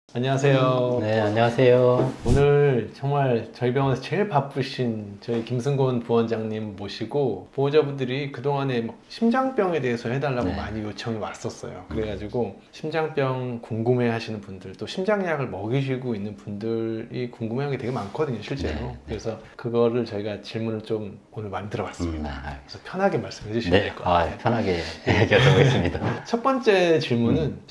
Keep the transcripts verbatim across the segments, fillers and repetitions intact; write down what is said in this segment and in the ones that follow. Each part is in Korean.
안녕하세요. 네, 안녕하세요. 오늘 정말 저희 병원에서 제일 바쁘신 저희 김승곤 부원장님 모시고 보호자분들이 그동안에 막 심장병에 대해서 해달라고 네. 많이 요청이 왔었어요. 그래가지고 심장병 궁금해 하시는 분들, 또 심장약을 먹이시고 있는 분들이 궁금해하는 게 되게 많거든요, 실제로. 네, 네. 그래서 그거를 저희가 질문을 좀 오늘 만들어 봤습니다. 음, 아, 그래서 편하게 말씀해 주시면 네, 될 것 같아요. 아, 편하게 얘기하도록 첫 번째 질문은 음.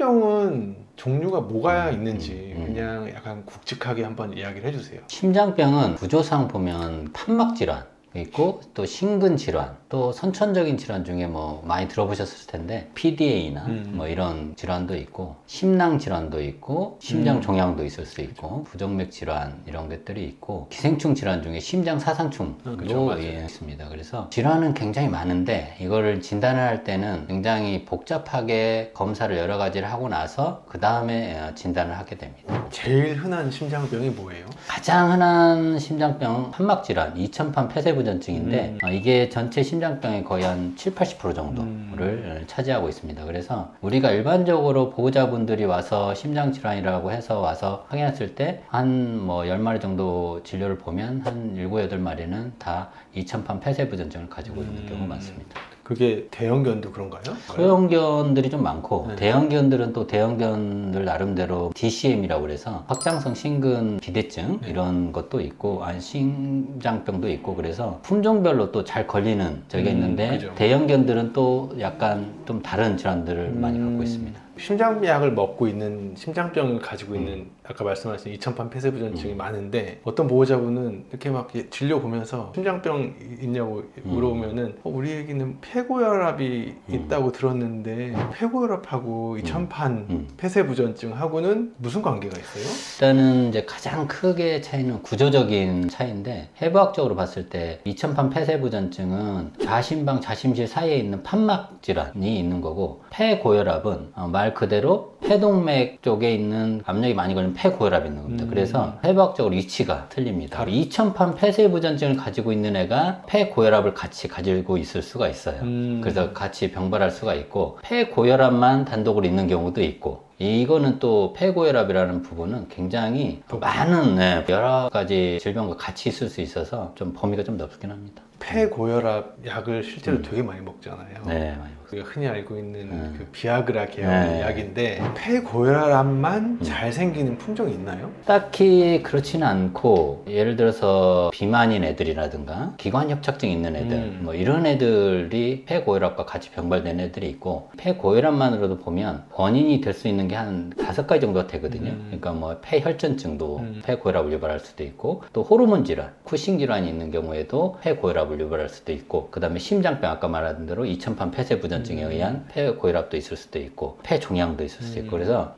심장병은 종류가 뭐가 있는지 음, 음. 그냥 약간 굵직하게 한번 이야기를 해주세요. 심장병은 구조상 보면 판막 질환 있고 또 심근 질환, 또 선천적인 질환 중에 뭐 많이 들어보셨을 텐데 피디에이나 음. 뭐 이런 질환도 있고 심낭 질환도 있고 심장 음. 종양도 있을 수 있고 부정맥 질환 이런 것들이 있고 기생충 질환 중에 심장 사상충도 음, 그쵸, 맞아요. 예, 있습니다. 그래서 질환은 굉장히 많은데 이거를 진단을 할 때는 굉장히 복잡하게 검사를 여러 가지를 하고 나서 그 다음에 진단을 하게 됩니다. 제일 흔한 심장병이 뭐예요? 가장 흔한 심장병 판막 질환, 이천판 폐쇄부전증인데 음. 어, 이게 전체 심장병의 거의 한 칠, 팔십 퍼센트 정도를 음. 차지하고 있습니다. 그래서 우리가 일반적으로 보호자분들이 와서 심장 질환이라고 해서 와서 확인했을 때 한 뭐 열 마리 정도 진료를 보면 한 일곱, 여덟 마리는 다 이천판 폐쇄부전증을 가지고 있는 음. 경우가 많습니다. 그게 대형견도 그런가요? 소형견들이 좀 많고 네. 대형견들은 또 대형견들 나름대로 디씨엠이라고 그래서 확장성 심근 비대증 네. 이런 것도 있고 안 심장병도 있고 그래서 품종별로 또 잘 걸리는 저희가 음, 있는데 그죠. 대형견들은 또 약간 좀 다른 질환들을 많이 음. 갖고 있습니다. 심장약을 먹고 있는 심장병을 가지고 있는 음. 아까 말씀하신 이천판 폐쇄부전증이 많은데 어떤 보호자분은 이렇게 막 진료 보면서 심장병 있냐고 음. 물어보면은 어, 우리 애기는 폐고혈압이 음. 있다고 들었는데 폐고혈압하고 이천판 음. 폐쇄부전증하고는 무슨 관계가 있어요? 일단은 이제 가장 크게 차이는 구조적인 차이인데 해부학적으로 봤을 때 이천판 폐쇄부전증은 좌심방 좌심실 사이에 있는 판막 질환이 있는 거고 폐고혈압은 어, 말 그대로 폐동맥 쪽에 있는 압력이 많이 걸리는 폐고혈압이 있는 겁니다. 음. 그래서 해부학적으로 위치가 틀립니다. 이천판 폐쇄부전증을 가지고 있는 애가 폐고혈압을 같이 가지고 있을 수가 있어요. 음. 그래서 같이 병발할 수가 있고 폐고혈압만 단독으로 있는 경우도 있고 이거는 또 폐고혈압이라는 부분은 굉장히 많은 네, 여러 가지 질병과 같이 있을 수 있어서 좀 범위가 좀 넓긴 합니다. 폐고혈압 약을 실제로 음. 되게 많이 먹잖아요. 네, 많이 우리가 흔히 알고 있는 음. 그 비아그라 계열의 네. 약인데 폐고혈압만 음. 잘 생기는 품종이 있나요? 딱히 그렇지는 않고 예를 들어서 비만인 애들이라든가 기관협착증 있는 애들 음. 뭐 이런 애들이 폐고혈압과 같이 병발된 애들이 있고 폐고혈압만으로도 보면 원인이 될 수 있는 게 한 다섯 가지 정도가 되거든요. 음. 그러니까 뭐 폐혈전증도 음. 폐고혈압을 유발할 수도 있고 또 호르몬 질환, 쿠싱 질환이 있는 경우에도 폐고혈압을 유발할 수도 있고 그 다음에 심장병 아까 말한 대로 이천판 폐쇄부전증에 음. 의한 폐고혈압도 있을 수도 있고 폐종양도 있을 수도 있고 음. 그래서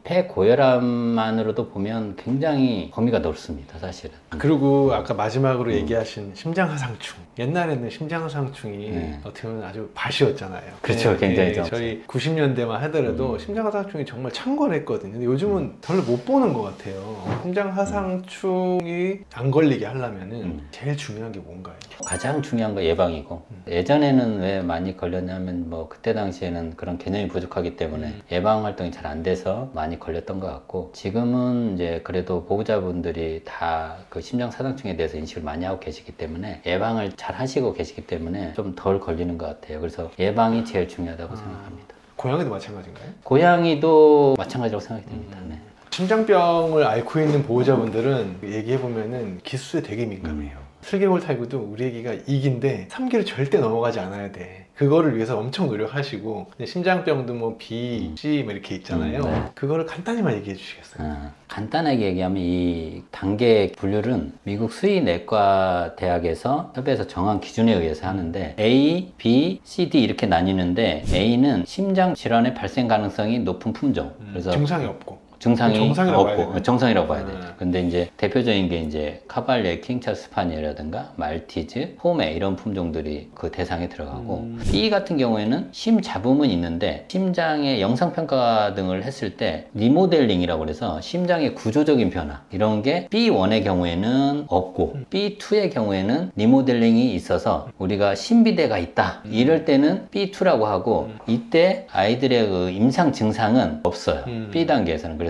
폐고혈압만으로도 보면 굉장히 범위가 넓습니다, 사실은. 그리고 아까 마지막으로 음. 얘기하신 심장하상충. 옛날에는 심장하상충이 네. 어떻게 보면 아주 밭이었잖아요. 그렇죠, 굉장히 좀. 저희 구십 년대만 하더라도 음. 심장하상충이 정말 창궐했거든요. 근데 요즘은 별로 못 보는 것 같아요. 심장하상충이 안 걸리게 하려면은 음. 제일 중요한 게 뭔가요? 가장 중요한 건 예방이고 음. 예전에는 왜 많이 걸렸냐면 뭐 그때 당시에는 그런 개념이 부족하기 때문에 음. 예방 활동이 잘 안 돼서 많이 걸렸던 것 같고 지금은 이제 그래도 보호자분들이 다 그 심장 사상충에 대해서 인식을 많이 하고 계시기 때문에 예방을 잘 하시고 계시기 때문에 좀 덜 걸리는 것 같아요. 그래서 예방이 제일 중요하다고 아. 생각합니다. 고양이도 마찬가지인가요? 고양이도 마찬가지라고 생각이 됩니다. 음. 네. 심장병을 앓고 있는 보호자분들은 얘기해보면은 기수에 되게 민감해요. 슬개골 탈구도 우리 애기가 이기인데 삼 기를 절대 넘어가지 않아야 돼. 그거를 위해서 엄청 노력하시고 근데 심장병도 뭐 B, C 뭐 이렇게 있잖아요. 음, 네. 그거를 간단히만 얘기해 주시겠어요? 어, 간단하게 얘기하면 이 단계 분류는 미국 수의내과 대학에서 협회에서 정한 기준에 의해서 하는데 A, B, C, D 이렇게 나뉘는데 A는 심장 질환의 발생 가능성이 높은 품종. 음, 그래서 증상이 없고 증상이 정상이라고 봐야 없고 되나요? 정상이라고 봐야 되죠. 네. 근데 이제 대표적인 게 이제 카발리에 킹차스 스파니엘이라든가 말티즈, 포메 이런 품종들이 그 대상에 들어가고 음. B 같은 경우에는 심 잡음은 있는데 심장의 영상 평가 등을 했을 때 리모델링이라고 그래서 심장의 구조적인 변화 이런 게 비 원의 경우에는 없고 음. 비 투의 경우에는 리모델링이 있어서 우리가 심비대가 있다. 음. 이럴 때는 비 투라고 하고 음. 이때 아이들의 그 임상 증상은 없어요. 음. B 단계에서는. 그래서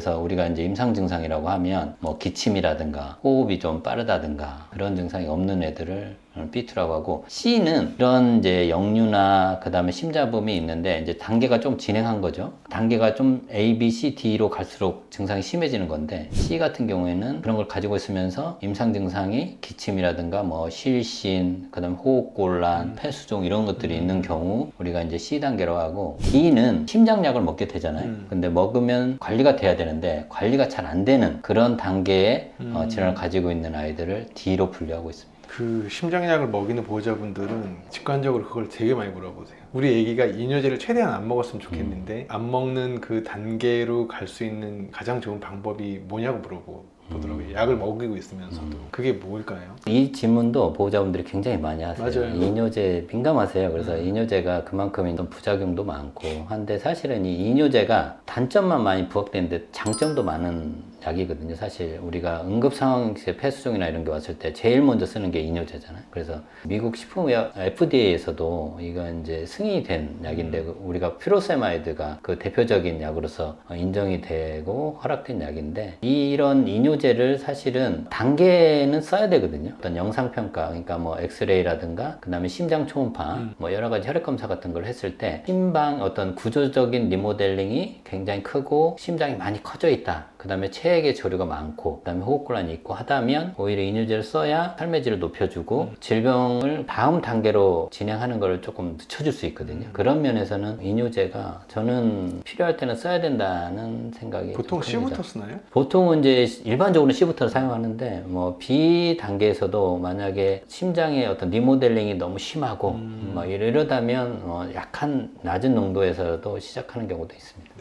그래서 우리가 이제 임상 증상이라고 하면 뭐 기침이라든가 호흡이 좀 빠르다든가 그런 증상이 없는 애들을 비투라고 하고, C는 이런 이제 역류나 그 다음에 심자붐이 있는데 이제 단계가 좀 진행한 거죠. 단계가 좀 A, B, C, D로 갈수록 증상이 심해지는 건데, C 같은 경우에는 그런 걸 가지고 있으면서 임상 증상이 기침이라든가 뭐 실신, 그 다음에 호흡곤란, 음. 폐수종 이런 것들이 음. 있는 경우 우리가 이제 C 단계라고 하고, D는 심장약을 먹게 되잖아요. 음. 근데 먹으면 관리가 돼야 되는데 관리가 잘 안 되는 그런 단계의 음. 어, 질환을 가지고 있는 아이들을 D로 분류하고 있습니다. 그 심장약을 먹이는 보호자분들은 직관적으로 그걸 되게 많이 물어보세요. 우리 애기가 이뇨제를 최대한 안 먹었으면 좋겠는데 음. 안 먹는 그 단계로 갈 수 있는 가장 좋은 방법이 뭐냐고 물어보고 보더라고요. 음. 약을 먹이고 있으면서도. 음. 그게 뭘까요? 이 질문도 보호자분들이 굉장히 많이 하세요. 맞아요. 이뇨제 민감하세요. 그래서 음. 이뇨제가 그만큼 좀 부작용도 많고 한데, 사실은 이 이뇨제가 단점만 많이 부각되는데 장점도 많은 약이거든요. 사실 우리가 응급 상황에서 폐수종이나 이런 게 왔을 때 제일 먼저 쓰는 게 이뇨제잖아요. 그래서 미국 식품의약 에프디에이에서도 이거 이제 승인이 된 약인데, 음. 우리가 퓨로세마이드가 그 대표적인 약으로서 인정이 되고 허락된 약인데, 이런 이뇨제를 사실은 단계는 써야 되거든요. 어떤 영상평가, 그러니까 뭐 엑스레이라든가 그 다음에 심장 초음파, 음. 뭐 여러 가지 혈액 검사 같은 걸 했을 때 심방 어떤 구조적인 리모델링이 굉장히 크고 심장이 많이 커져 있다, 그 다음에 체액의 조류가 많고 그 다음에 호흡곤란이 있고 하다면 오히려 이뇨제를 써야 삶의 질을 높여주고 음. 질병을 다음 단계로 진행하는 걸 조금 늦춰줄 수 있거든요. 음. 그런 면에서는 이뇨제가 저는 필요할 때는 써야 된다는 생각이 보통 C부터 쓰나요? 보통은 이제 일반적으로 C부터 사용하는데, 뭐 B 단계에서도 만약에 심장의 어떤 리모델링이 너무 심하고 음. 뭐 이러다면 어 약한 낮은 농도에서도 시작하는 경우도 있습니다.